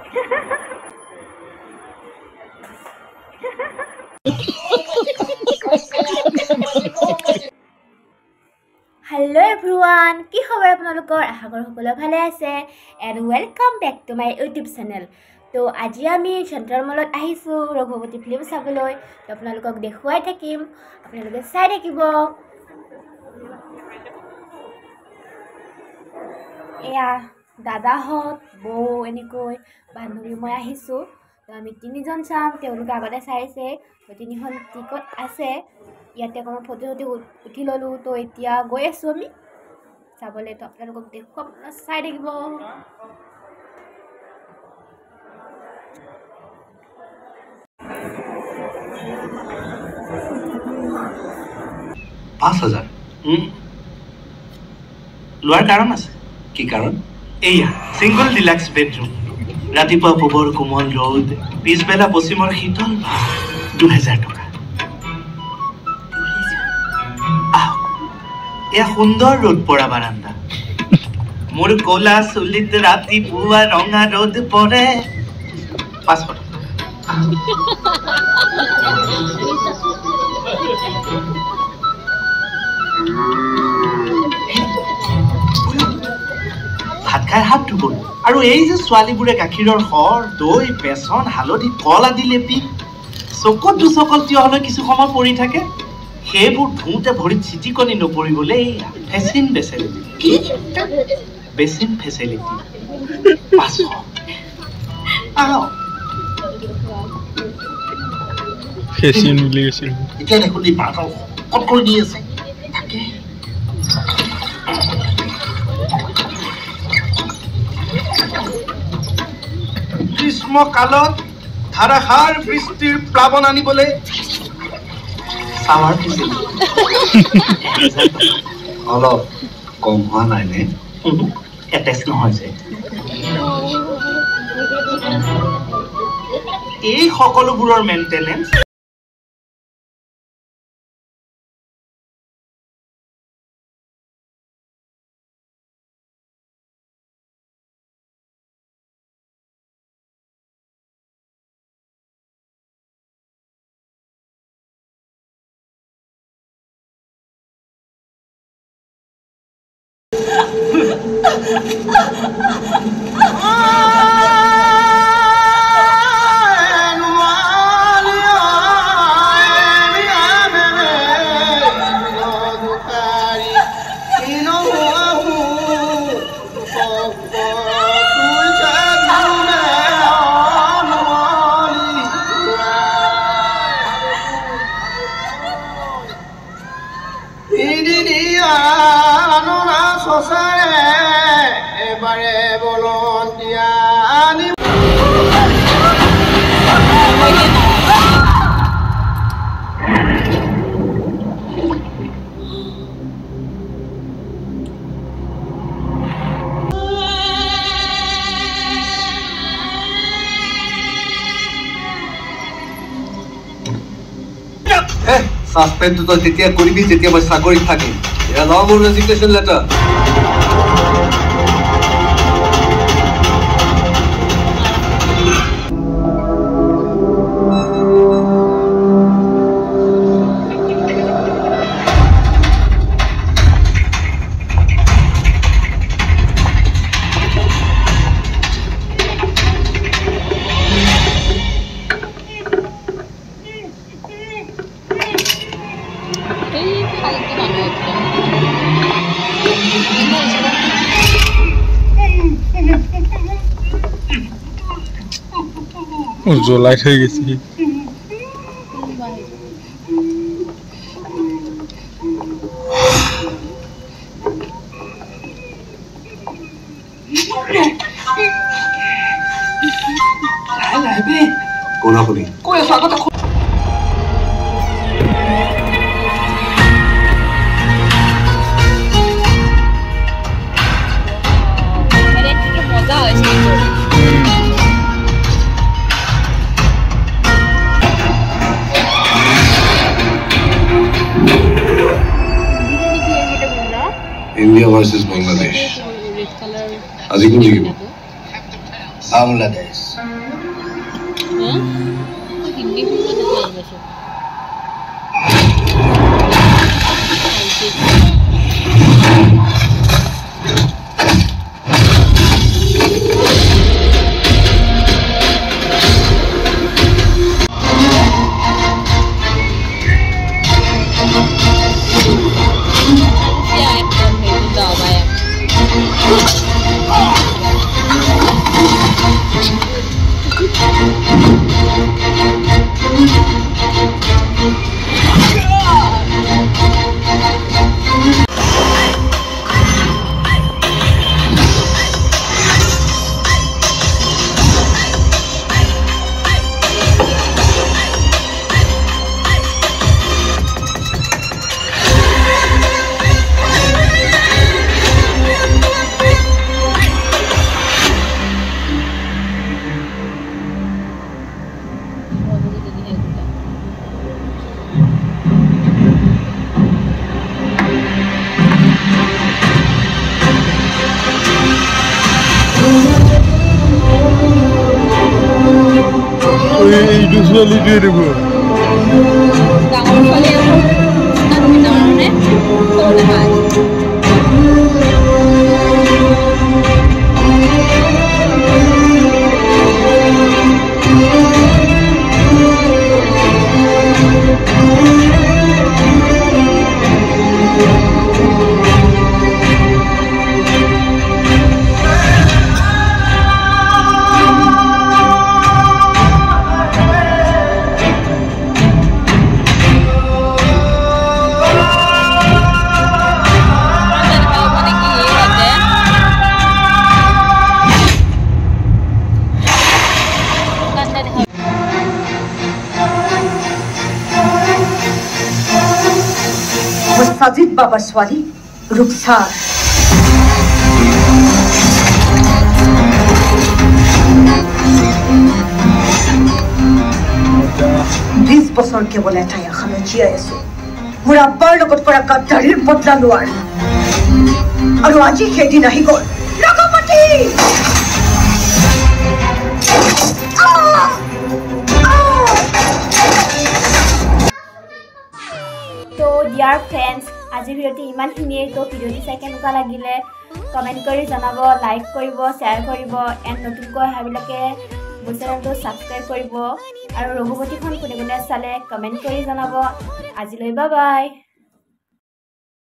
Hello everyone, কি খবৰ আপোনালোকৰ? আশা কৰোঁ সকলোৱে ভালে আছে and welcome back to my YouTube channel. তো আজি আমি চেণ্ট্ৰেল মলত আহিছোঁ ৰঘুপতি ফিল্ম চাবলৈ। তো আপোনালোকক দেখুৱাই থাকিম, আপোনালোকে চাই থাকিব। এয়া দাদাহঁত বৌ এনেকৈ বান্ধৱী মই আহিছোঁ। তো আমি তিনিজন চাম, তেওঁলোকে আগতে চাইছে। তো তিনিখন টিকট আছে, ইয়াতে অকণমান ফটো উঠি ল'লোঁ। তো এতিয়া গৈ আছোঁ আমি চাবলৈ। তো আপোনালোকক দেখুৱাম, চাই থাকিব। 5,000 লোৱাৰ কাৰণ আছে। কি কাৰণ? এয়া সিংগল ডিলাক্স বেডৰুম, ৰাতিপুৱা পূবৰ কোমল ৰ'দ, পিছবেলা পশ্চিমৰ শীতল 2,000 টকা। এয়া সুন্দৰ ৰ'দ পৰা বাৰান্দা, মোৰ ক'লা চুলিত ৰাতিপুৱা ৰঙা ৰ'দ পৰে 500 টকা। ভাত খাই হাত ধুব। আৰু এই যে ছোৱালীবোৰে গাখীৰৰ সৰ, দৈ, বেচন, হালধি, কল আদি লেপি চকুত দুচকল তিয় হ'লে কিছু সময় পৰি থাকে, সেইবোৰ ধুওঁতে ভৰিত চিটিকনি নপৰিবলৈ ফেচিন ফেচিলিটি। Basin facility 500। ফেচিন বুলি কৈছিল। এতিয়া দেখোন এই বাৰটা কট কৰি দি আছে। গ্ৰীষ্মকালত ধাৰাসাৰ বৃষ্টিৰ প্লাৱন আনিবলৈ চাৱাৰ অলপ কম হোৱা নাই নে? এটেচ নহয় যে। এই সকলোবোৰৰ মেইনটেনেন্স এবাৰে বলন্তিয়া আনি সাসপেন্ড তো তেতিয়া কৰিবি যেতিয়া মই চাকৰিত থাকিম। এয়া লং মোৰ ৰেজিগনেশ্যন লেটাৰ। জ্বলাই থৈ গেছি। কোনা কবি কৈ আছো আগতে মজা হৈছে। India versus Bangladesh. আজি কোন জিকিব? बांग्लादेश हिंदी फिल्म এইটো ছোৱালীটোৱে দেখোন ডাঙৰ ছোৱালী ডাঙৰনে সৰু দেখা साजिद बाबा स्वाली रुखसार 20 বছৰ কেৱল এটাই আশালৈ জীয়াই আছো মোৰ আব্বাৰ লগত কৰা গাদ্দাৰীৰ বদলা লোৱাৰ আৰু আজি সেইদিন আহি গ'ল ৰঘুপতি তো ডিয়াৰ ফ্ৰেণ্ডছ আজি ভিডিঅ'টি ইমানখিনিয়ে তো ভিডিঅ'টি চাই কেনেকুৱা লাগিলে কমেণ্ট কৰি জনাব লাইক কৰিব শ্বেয়াৰ কৰিব এণ্ড নতুনকৈ অহাবিলাকে মোৰ চেনেলটো ছাবস্ক্ৰাইব কৰিব আৰু ৰঘুপতিখন কোনে কোনে চালে কমেণ্ট কৰি জনাব আজিলৈ বাই বাই